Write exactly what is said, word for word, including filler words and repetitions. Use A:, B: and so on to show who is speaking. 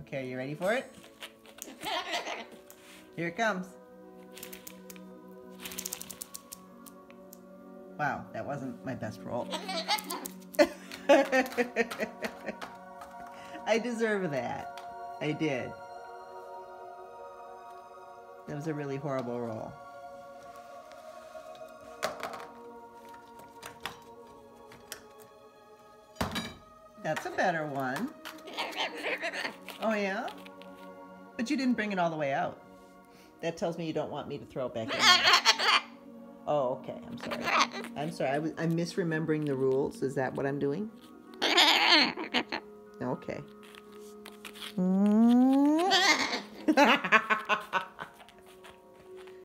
A: Okay, are you ready for it? Here it comes. Wow, that wasn't my best roll. I deserve that. I did. That was a really horrible roll. That's a better one. Oh yeah? But you didn't bring it all the way out. That tells me you don't want me to throw it back in. Oh, okay. I'm sorry. I'm sorry. I was, I'm misremembering the rules. Is that what I'm doing? Okay.